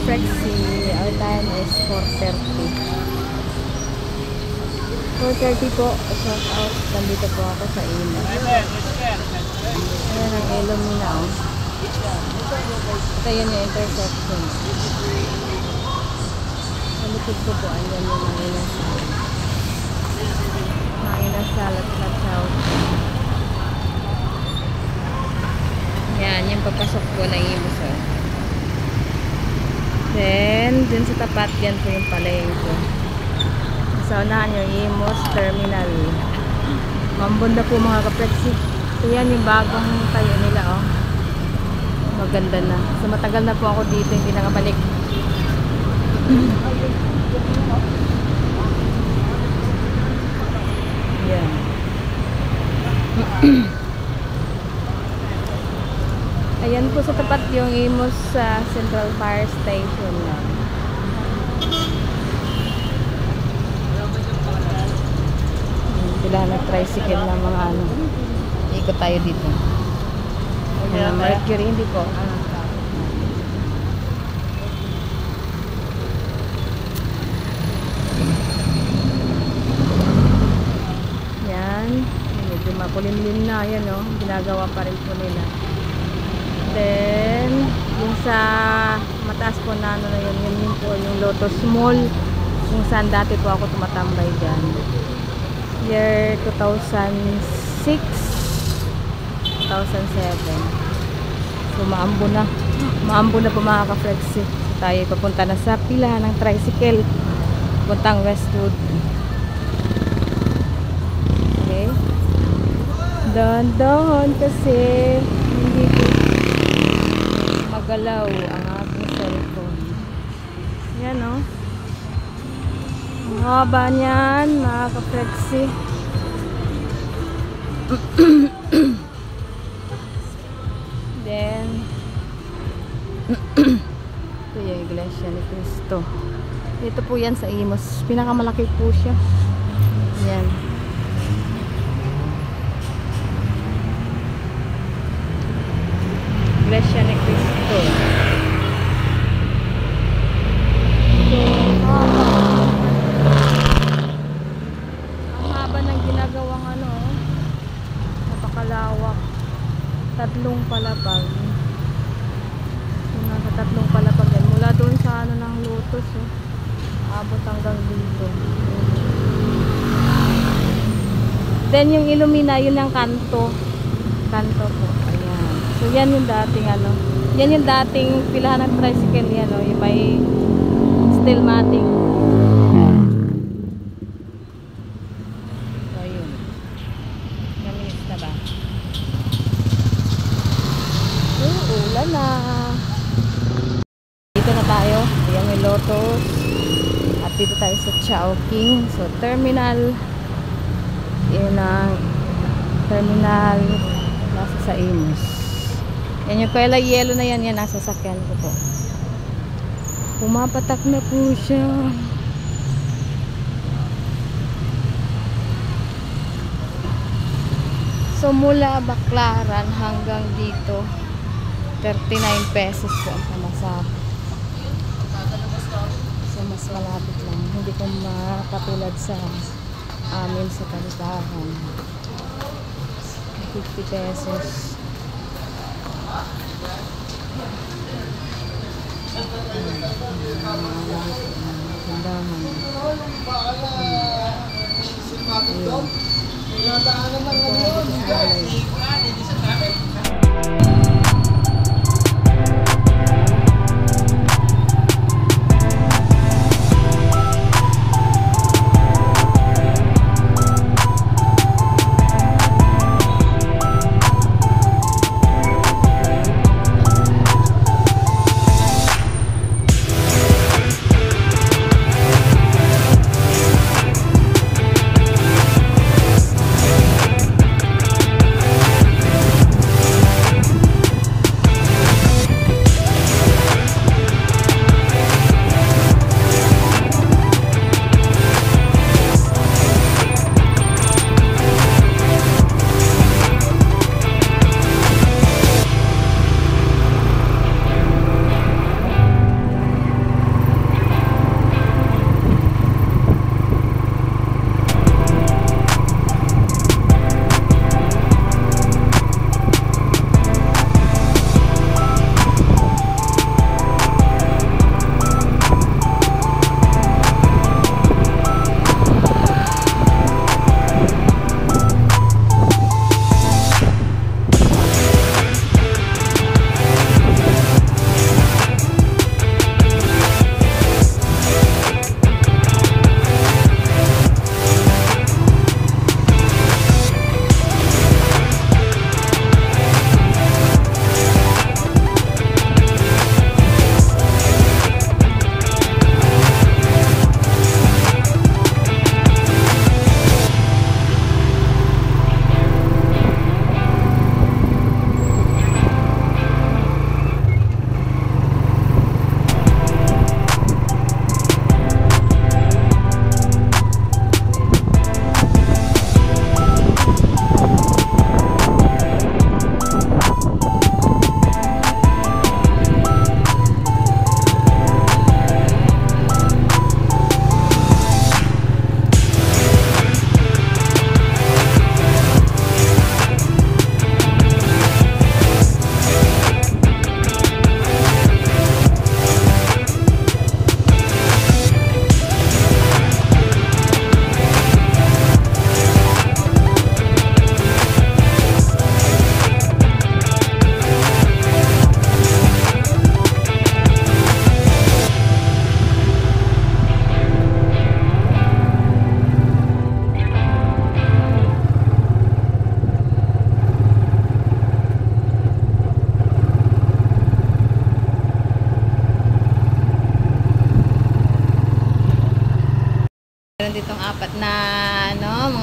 Prexy. Our time is 4:30. 4:30 po. Shout out. Nandito po ako sa Ina. Ayan ang Illumina. Ito yun yung intersection. Sa likod ko po. Ayan yung mga inasal. Mga inasal at Lachaw. Yan. Yung papasok po na Imus. Then, dun sa tapat, yan po yung palengke. Sa unahan yung Imus Terminal. Mambunda po mga ka-Prexy. So yan yung bagong tayo nila, oh. Maganda na. So matagal na po ako dito, hindi nakabalik. Yan. Ayan po sa tapat yung Imus Central Fire Station na. Sila nag-tricycle na mga ano. Ikot tayo dito. Mercury, hindi po. Yan. Medyo makulimlim na. Yan, oh. Ginagawa pa rin po nila. Then, yung sa mataas po na ano na yun, yun po yung Lotus Mall. Kung saan dati po ako tumatambay dyan. Year 2006, 2007. So maambo na po mga ka-Prexy. So tayo papunta na sa pila ng tricycle puntang Westwood. Okay, dahan-dahan kasi hindi ko magalaw ang aking cellphone. Yan, oh. Ang haba niyan mga ka-Prexy. Then ito yung Iglesia ni Cristo. Ito po yan sa Imus. Pinakamalaki po siya. Yan. Iglesia ni Cristo. Ginagawang ano, napakalawak. Tatlong palapag. Nasa tatlong palapag yan. Mula doon sa ano ng Lotus, oh. Abot hanggang dito. Then yung Illumina, yun ang kanto. Kanto po. Ayan. So yan yung dating ano. Yan yung dating pilahan ng tricycle yan, oh. Yung may steel matting. Ulan na. Dito na tayo. Ayan yung Lotus. At dito tayo sa Chowking. So terminal. Yun ang terminal nasa sa Imus. Yan yung kaila yellow na yan. Yan ang sasakyan ko po. Pumapatak na po siya. So mula Baclaran hanggang dito 39 pesos po ang pamasahe. So mas malapit lang. Hindi ko makatulad sa amin sa Kalitahan. 50 pesos.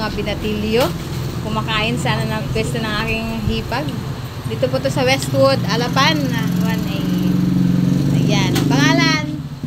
mga binatilyo. Kumakain sana ng pwesto ng aking hipag. Dito po to sa Westwood, Alapan, 1A. Ayan. Pangalan?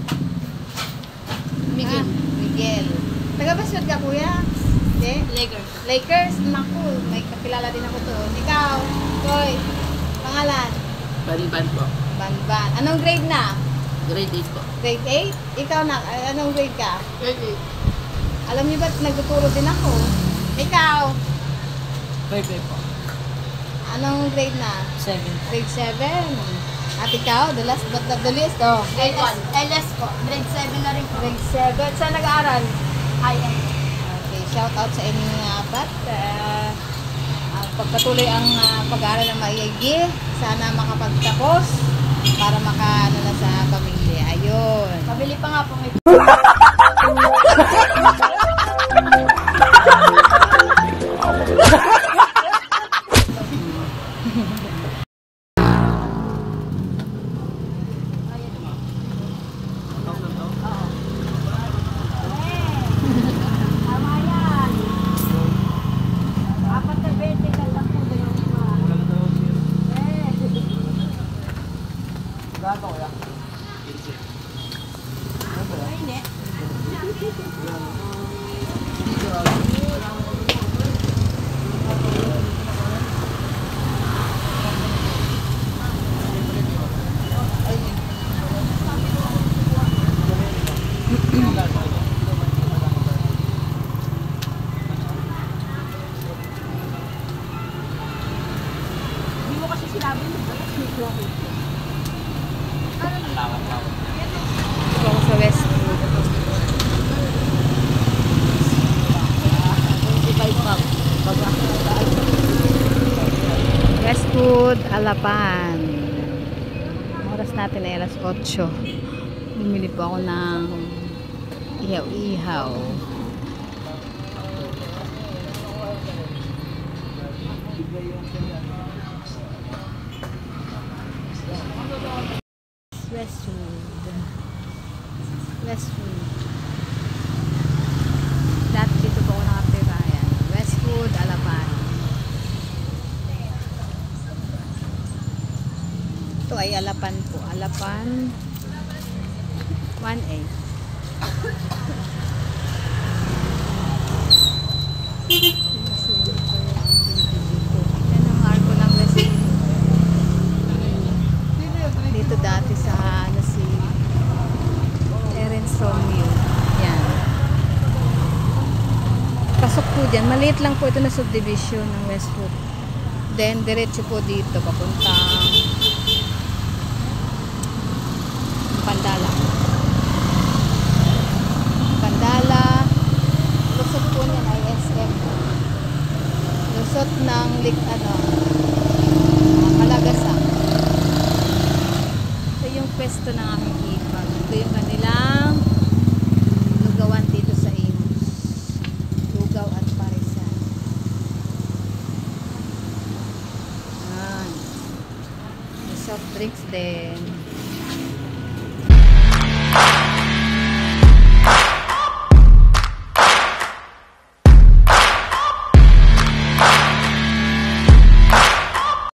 Miguel. Miguel. Taga-Westwood ka, kuya? Okay? Lakers. Lakers? Naku, may kakilala din ako doon. Ikaw, Koy. Pangalan? Banban po. Banban. Anong grade na? Grade 8 po. Grade 8? Ikaw na, anong grade ka? Grade Alam niyo ba, nagtuturo din ako. Ikaw, 8. Po. anong grade na? 7. Grade 7. At ikaw, the last but not the least, oh. Grade 1. LS po. Grade 7 na rin po. Grade 7. Saan nag-aaral? IM. Okay, shout out sa inyong apat. Pagpatuloy ang pag-aaral ng maigi, sana makapagtapos para makaano na sa pamilya. Ayun. Pabili pa nga po may Ito ako sa Westwood. Westwood, Alapan. Oras natin ay alas 8. Bumili po ako ng ihaw-ihaw. Westwood. Dati dito po ako nakatira. Ayan. Westwood, Alapan. Ito ay Alapan po. Alapan 1A. Yan ang arko ng Westwood. Dito dati sa si Terence Romeo. Yan. Pasok po dyan. Maliit lang po ito na subdivision ng Westwood. Then, diretso po dito. Papuntang Pandala. Pandala. Lusot po niyan ay SM. Lusot ng Malagasak. Ito yung pwesto ng aming hipag. Ito yung kanilang lugawan dito sa Imus. Lugaw at parisan. Ayan. May soft drinks din.